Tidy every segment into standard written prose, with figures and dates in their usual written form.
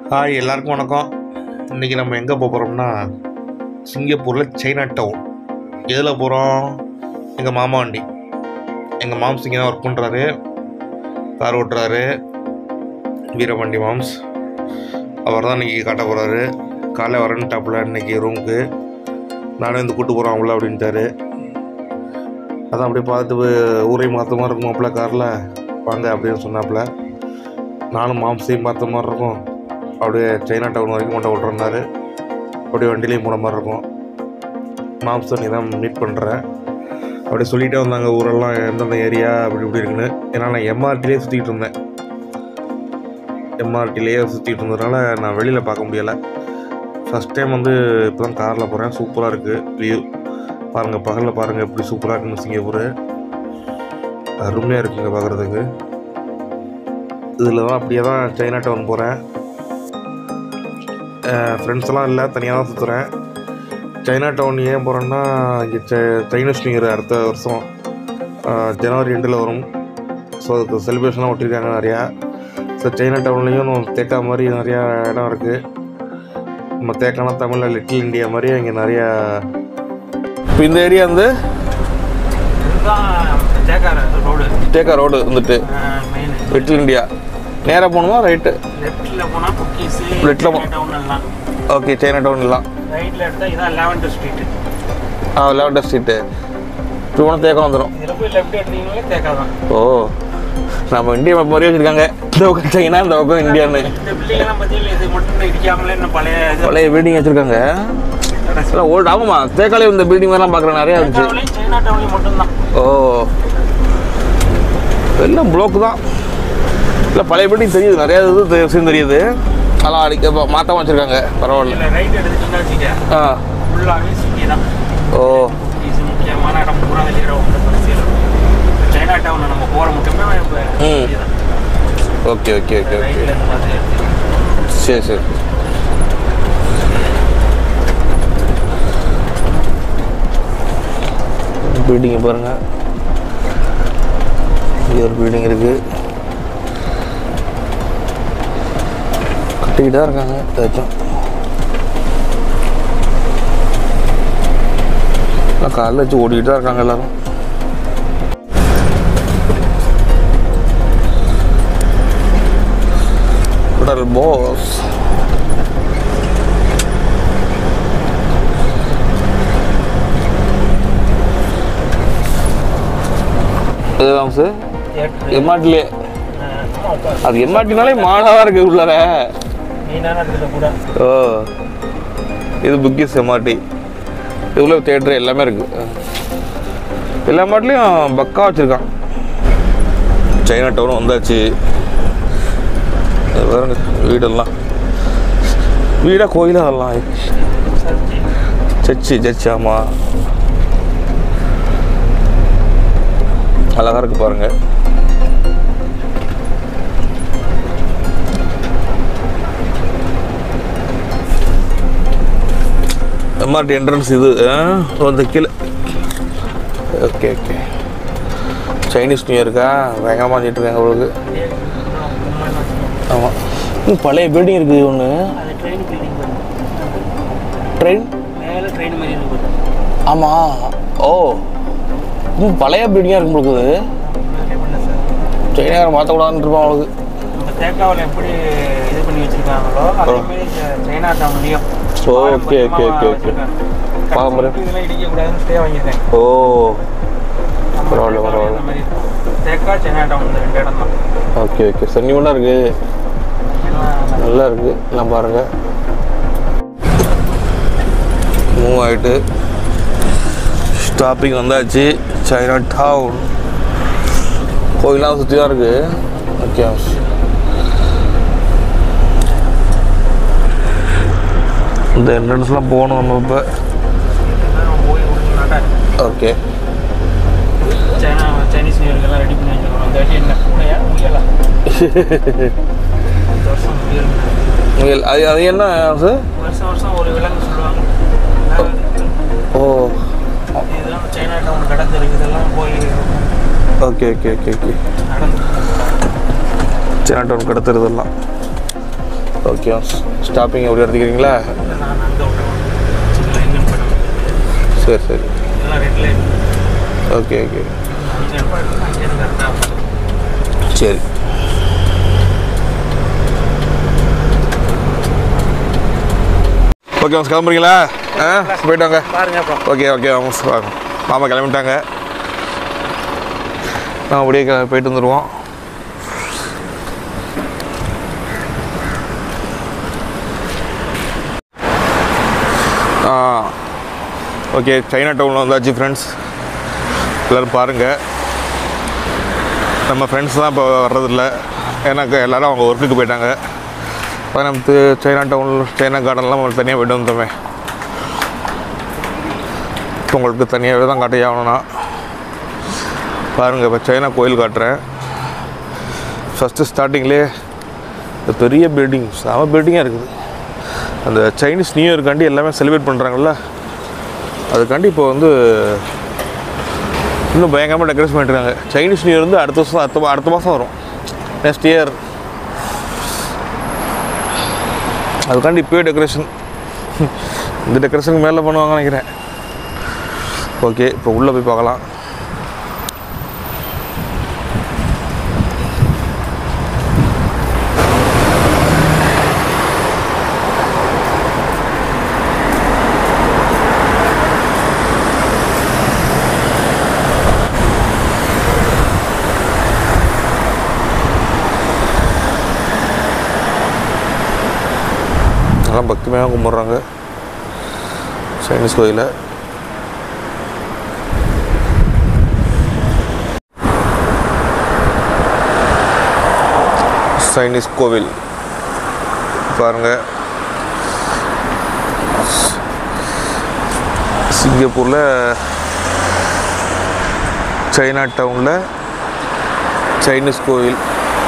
Hi எல்லாருக்கும் வணக்கம். இன்றைக்கி நம்ம எங்கே போகிறோம்னா சிங்கப்பூரில் சைனா டவுன். எதில் போகிறோம்? எங்கள் மாமா வண்டி. எங்கள் மாம்ஸ் இங்கே தான் ஒர்க் பண்ணுறாரு, கார் ஓட்டுறாரு. வீரபாண்டி மாம்ஸ் அவர் தான் இன்றைக்கி காட்ட போகிறாரு. காலையில் வரேன்னு டாப்பில் இன்றைக்கி ரூமுக்கு நானே வந்து கூப்பிட்டு போகிறோம் அவ்வளோ அப்படின்ட்டாரு. அதான் அப்படியே பார்த்து ஊரையும் பார்த்த மாதிரி இருக்குமாப்பில் காரில் வாங்க அப்படின்னு சொன்னாப்புல. நானும் மாம்ஸையும் பார்த்த மாதிரி இருக்கும். அப்படியே சைனா டவுன் வரைக்கும் கொண்டு விட்ருந்தாரு. அப்படியே வண்டியிலையும் போன மாதிரி இருக்கும். மாம்ஸ் நீ தான் மீட் பண்ணுறேன் அப்படியே சொல்லிகிட்டே வந்தாங்க ஊரெல்லாம் எந்தெந்த ஏரியா அப்படி இப்படி இருக்குன்னு. ஏன்னா நான் எம்ஆர்டிலே சுற்றிக்கிட்டு இருந்தேன். எம்ஆர்டிலேயே சுற்றிக்கிட்டு இருந்ததுனால நான் வெளியில் பார்க்க முடியலை. ஃபஸ்ட் டைம் வந்து இப்போ தான் காரில் போகிறேன். சூப்பராக இருக்குது வியூ. பாருங்கள், பகலில் பாருங்கள் எப்படி சூப்பராக இருக்குன்னு. சிங்கப்பூர் அருமையாக இருக்குங்க பார்க்குறதுக்கு. இதில் தான் அப்படியே தான் சைனா டவுன் போகிறேன். ஃப்ரெண்ட்ஸ்லாம் இல்லை, தனியாக தான் சுற்றுறேன். சைனா டவுன் ஏன் போகிறேன்னா இங்கே சைனீஸ் நியூ இயர் அடுத்த வருஷம் ஜனவரி 2 வரும். ஸோ அதுக்கு செலிப்ரேஷன்லாம் ஒட்டியிருக்காங்க நிறையா. ஸோ சைனா டவுன்லேயும் தேக்கா மாதிரி நிறையா இடம் இருக்குது. நம்ம தேக்கானா தமிழில் லிட்டில் இண்டியா மாதிரி இங்கே நிறையா. இப்போ இந்த ஏரியா வந்து தேக்கா ரோடு வந்துட்டு லிட்டில் இண்டியா. நேராக போகணுமா ரைட்டு? லெஃப்ட்டில் போனால் லெஃப்ட்டில் போனால் ஓகே சைனா டவுன் எல்லாம். ரைட்டில் எடுத்தால் இதான் லாவெண்டர் ஸ்ட்ரீட்டு. Lavender street. இப்போ போனால் தேக்கம் வந்துடும். இதில் போய் லெஃப்ட் எடுத்தீங்களே தேக்கா தான். ஓ, நம்ம இந்தியா மேப் மாதிரியே வச்சுருக்காங்க. இந்த பக்கம் சைனா, இந்த பக்கம் இந்தியான்னு. இந்த பில்டிங்லாம் பார்த்தீங்கன்னா இது மட்டும் இடிக்காமலே இன்னும் பழைய பில்டிங் வச்சுருக்காங்க. ஓல்டு ஆகுமா? தேக்காலே இந்த பில்டிங் மாதிரிலாம் பார்க்குறேன் நிறையா இருந்துச்சு. சைனா டவுன்லேயும் மட்டும்தான். ஓ, எல்லாம் ப்ளோக்கு தான். இல்லை பழைய பில்டிங் தெரியுது, நிறையா இது விஷயம் தெரியுது. அதெல்லாம் அடிக்க மாற்றாம வச்சுருக்காங்க. பரவாயில்ல. ரைட் எடுத்துக்கிட்டா வச்சுக்க ஃபுல்லாகவே சிட்டி தான். ஓ, இது முக்கியமான இடம் பூரா வெளியிட சைனா டவுன் நம்ம போகிற முக்கியமே ஓகே ஓகே ஓகே ஓகே சரி சரி. பில்டிங்கை பாருங்கள். இங்கே ஒரு பில்டிங் இருக்குது. கட்டிக்கிட்டு தான் இருக்காங்க ஏதாச்சும். காலைல வச்சு ஓடிக்கிட்டு தான் இருக்காங்க எல்லோரும். பாஸ் இதுதான் சார் எம்ஆர்டிலே. அது எம்ஆர்டினாலே மாடாக இருக்குது உள்ளார. ஓ, இது புக்கிஸ் எம்ஆர்டி. இதுக்குள்ள தேட்டர் எல்லாமே இருக்குது. எல்லா மாட்டிலையும் பக்கா வச்சுருக்கான். சைனா டவுன் வந்தாச்சு. பாருங்க வீடெல்லாம். வீடா கோயிலாக அதெல்லாம்? சர்ச்சு ஆமாம். அழகாக இருக்குது பாருங்கள். எம்ஆர்டி என்ட்ரன்ஸ் இது வந்து கீழே. Okay okay. சைனீஸ் நியூ இயருக்கா வேகமாக வந்துட்டு இருக்காங்க உங்களுக்கு. ஆமாம், பழைய பில்டிங் இருக்குது ஒன்று. ட்ரெயின் ஆமாம். ஓ, பழைய பில்டிங்காக இருக்கும் உங்களுக்கு. சைனாக்காரன் மாற்றக்கூடாதுன்னு இருப்பான் அவங்களுக்கு. தேக்காவில் எப்படி இது பண்ணி வச்சுருக்காங்களோ அதேமாதிரி சைனா டவுன்லேயும். Okay okay okay okay. பாரம்பரியம் இதெல்லாம் இடிக்கக்கூடாதுன்னு ஸ்டே வாங்கியிருக்கேன். ஓ, பரவாயில்ல பரவாயில்ல. தேக்கா சைனா டவுன் இந்த 2 இடம் தான். Okay okay. சன்னியூனாக இருக்குது, நல்லா இருக்குது. எல்லாம் பாருங்கள். மூவ் ஆகிட்டு ஸ்டாப்பிங் வந்தாச்சு. சைனா டவுன் கோயிலாம் சுற்றி தான் இருக்குது. ஓகே, இந்த என்ட்ரன்ஸ்லாம் போகணும் நம்ம இப்போ. ஓகே, சைனீஸ் நியூ இயர்க்கெல்லாம் ரெடி பண்ணி வச்சுருக்கோம். அந்த வாட்டி என்ன கூடையா முயலா? முயல். அது என்ன சார்? வருஷம் ஒரு விலங்கு சொல்லுவாங்க. ஓ, இதெல்லாம் சைனா டவுன் கடந்து இருக்குது. இதெல்லாம் போய் okay okay okay okay. Chinatown கடத்துறதெல்லாம் ஓகே ஸ்டாப்பிங் எப்படி எடுத்துக்கிறீங்களா? நான் அங்கே விட்டேன் இன்ஜின் பண்ண. சரி சரி இதெல்லாம் ரெட் லைட். ஓகே ஓகே அங்கேருந்து கரெக்டாக. சரி ஓகே அவங்க கிளம்புறீங்களா? போயிட்டாங்க பாருங்க அப்புறம். ஓகே ஓகே அவங்க மாமா கிளம்பிட்டாங்க. நான் அப்படியே போயிட்டு வந்துடுவோம். ஓகே சைனா டவுனில் வந்தாச்சு ஃப்ரெண்ட்ஸ். எல்லோரும் பாருங்கள். நம்ம ஃப்ரெண்ட்ஸ் தான் இப்போ வர்றதில்ல, எனக்கு எல்லோரும் அவங்க ஒர்க்குக்கு போயிட்டாங்க. இப்போ நம்ம சைனா டவுனில் சைனா கார்டன்லாம் நம்ம தனியாக போய்ட்டு வந்தோமே. இப்போ உங்களுக்கு தனியாகவே தான் காட்டி ஆகணும்னா பாருங்கள். இப்போ சைனா கோயில் காட்டுறேன். ஃபஸ்ட்டு ஸ்டார்டிங்லேயே இந்த பெரிய பில்டிங், செம பில்டிங்காக இருக்குது. அந்த சைனீஸ் நியூ இயர்க்காண்டி எல்லாமே செலிப்ரேட் பண்ணுறாங்கல்ல, அதுக்காண்டி இப்போ வந்து இன்னும் பயங்கரமாக டெக்கரேஷன் பண்ணிட்டுருக்காங்க. சைனீஸ் நியூ இயர் வந்து அடுத்த வருஷம் அடுத்த மாதம் வரும், நெக்ஸ்ட் இயர். அதுக்காண்டி இப்போயே டெக்கரேஷன், இந்த டெக்கரேஷனுக்கு மேலே பண்ணுவாங்கன்னு நினைக்கிறேன். ஓகே இப்போ உள்ளே போய் பார்க்கலாம். அதெல்லாம் பக்திமையாக கும்பிட்றாங்க சைனீஸ் கோயிலை. சைனீஸ் கோவில் பாருங்கள். சிங்கப்பூரில் சைனா டவுனில் சைனீஸ் கோவில்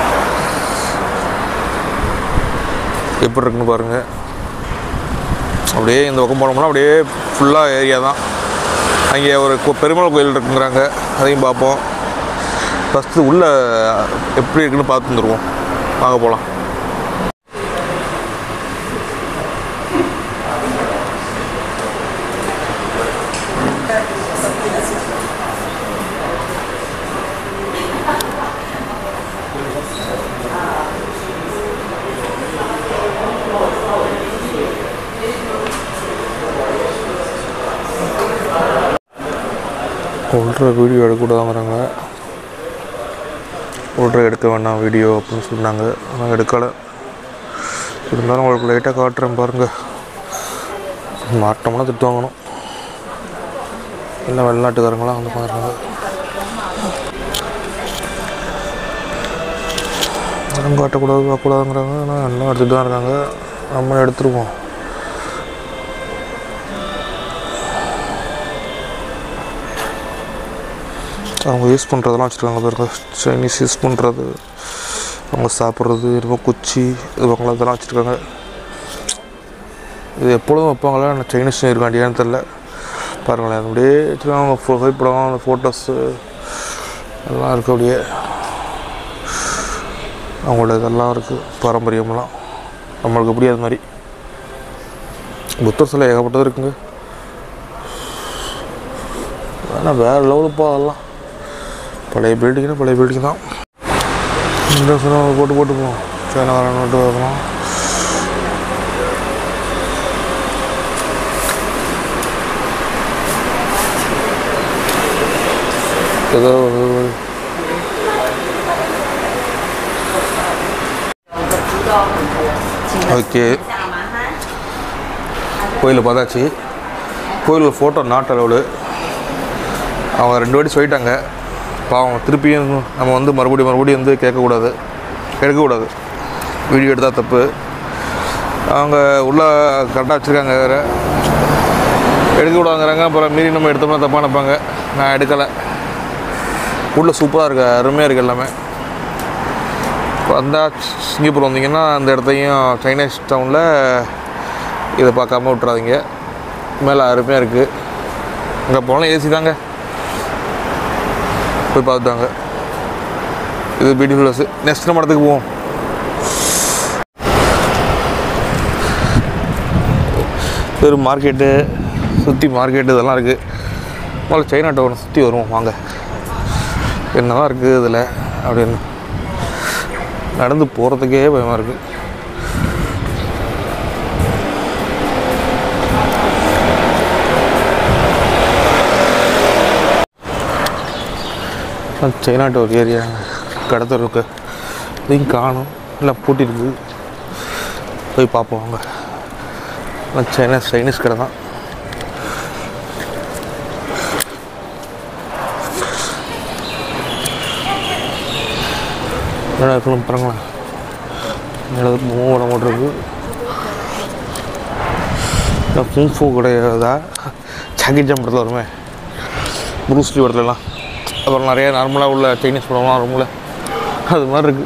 எப்படி இருக்குன்னு பாருங்கள். அப்படியே இந்த பக்கம் போனோம்னா அப்படியே ஃபுல்லாக ஏரியா தான். அங்கே ஒரு பெருமாள் கோயில் இருக்குங்கிறாங்க, அதையும் பார்ப்போம். ஃபஸ்ட்டு உள்ளே எப்படி இருக்குன்னு பார்த்து வந்துடுவோம். வாங்க போகலாம். உள்ள வீடியோ எடுக்கக்கூடாதுங்கிறாங்க. உள்ள எடுக்க வேண்டாம் வீடியோ அப்படின்னு சொன்னாங்க. ஆனால் எடுக்கலை. இருந்தாலும் உங்களுக்கு லைட்டாக காட்டுறேன் பாருங்கள். மாட்டோம்னா திட்டு வாங்கணும். இல்லை வெளிநாட்டுக்காரங்களாம் வந்து பாருங்க. அதெல்லாம் காட்டக்கூடாது பார்க்கக்கூடாதுங்கிறாங்க. ஆனால் எல்லாம் எடுத்துகிட்டு தான் இருக்காங்க. நம்ம எடுத்துருவோம். அவங்க யூஸ் பண்ணுறதெல்லாம் வச்சுருக்காங்க பாருங்க. சைனீஸ் யூஸ் பண்ணுறது, அவங்க சாப்பிட்றது, ரொம்ப குச்சி இதுவங்களாம் இதெல்லாம் வச்சுருக்காங்க. இது எப்பொழுதும் வைப்பாங்களா சைனீஸ் இருக்காண்டியான்னு தெரில. பாருங்களேன் அப்படியே வச்சுருக்காங்க. புகைப்படம், அந்த ஃபோட்டோஸு எல்லாம் இருக்குது. அப்படியே அவங்களோட இதெல்லாம் இருக்குது, பாரம்பரியமெல்லாம். நம்மளுக்கு எப்படி அது மாதிரி புத்தர் சிலை ஏகப்பட்டது இருக்குங்க. ஆனால் வேறு லெவலுப்பா அதெல்லாம். பழைய பில்டிங்னா பழைய பில்டிங் தான். இந்த சினிமா போட்டு போவோம். சைனாக்காரன் நோட்டு வரலாம். ஏதோ ஓகே கோயிலில் பார்த்தாச்சு. கோயிலில் ஃபோட்டோ நாட் அலவுடு. அவங்க 2 வாட்டி சொல்லிட்டாங்க. பாவம் திருப்பியும் நம்ம வந்து மறுபடியும் வந்து எடுக்கக்கூடாது. வீடியோ எடுத்தால் தப்பு. அவங்க உள்ளே கரெக்டாக வச்சுருக்காங்க. வேறு எடுக்கக்கூடாதுங்கிறாங்க. அப்புறம் மீறி நம்ம எடுத்தோம்னா தப்பாக நினைப்பாங்க. நான் எடுக்கலை. உள்ளே சூப்பராக இருக்குது, அருமையாக இருக்குது எல்லாமே. வந்தால் சிங்கப்பூர் வந்தீங்கன்னா அந்த இடத்தையும் சைனீஸ் டவுனில் இதை பார்க்காம விட்றாதீங்க. மேலே அருமையாக இருக்குது. அங்கே போனால் ஏசி தாங்க. போய் பார்த்துட்டாங்க. இது பியூட்டிஃபுல் ஹவுஸ். நெக்ஸ்ட் நம்ம இடத்துக்கு போவோம். வெறும் மார்க்கெட்டு சுற்றி மார்க்கெட்டு இதெல்லாம் இருக்குது. முதல்ல சைனா டவுனை சுற்றி வருவோம் வாங்க. என்னதான் இருக்குது இதில் அப்படின்னு நடந்து போகிறதுக்கே பயமாக இருக்குது. சைனா டவுன் ஏரியா கடத்தர் இருக்கு, இதையும் காணும், இல்லை பூட்டிருக்கு. போய் பார்ப்போம் வாங்க. சைனீஸ் கடை தான். இருக்கணும் பாருங்களேன். மூவ் போட்டிருக்கு. குங்ஃபூ கிடையாதா? ஜாக்கி சான் படத்தில் வருமே, ப்ரூஸ்லி படத்துலலாம். அப்புறம் நிறைய நார்மலாக உள்ள சைனீஸ் படம்லாம் வரும்ல, அது மாதிரி இருக்குது.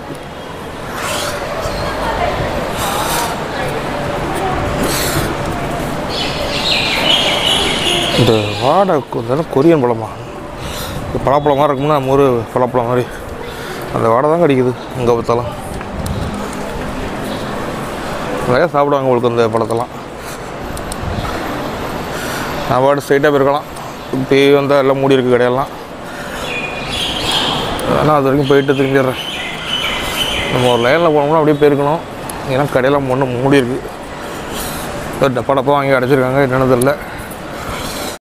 இந்த வாடை கொரியன் பழமா, இந்த பலாப்பழம் மாதிரி இருக்கும்னா நம்ம ஊர் பலாப்பழம் மாதிரி அந்த வாடை தான் கிடைக்குது இங்கே பார்த்தாலும். நிறையா சாப்பிடுவாங்க உங்களுக்கு அந்த பழத்தெல்லாம். நான் பாட்டு ஸ்ட்ரைட்டாக போயிருக்கலாம். இப்போ வந்தால் எல்லாம் மூடி இருக்குது கடையெல்லாம். ஆனால் அது வரைக்கும் போயிட்டு திரும்பிடுறேன். நம்ம ஒரு லைனில் போனோம்னா அப்படியே போயிருக்கணும். ஏன்னா கடையெல்லாம் ஒன்று மூடி இருக்குது. டப்பா வாங்கி அடைச்சிருக்காங்க, என்னென்னு தெரியல.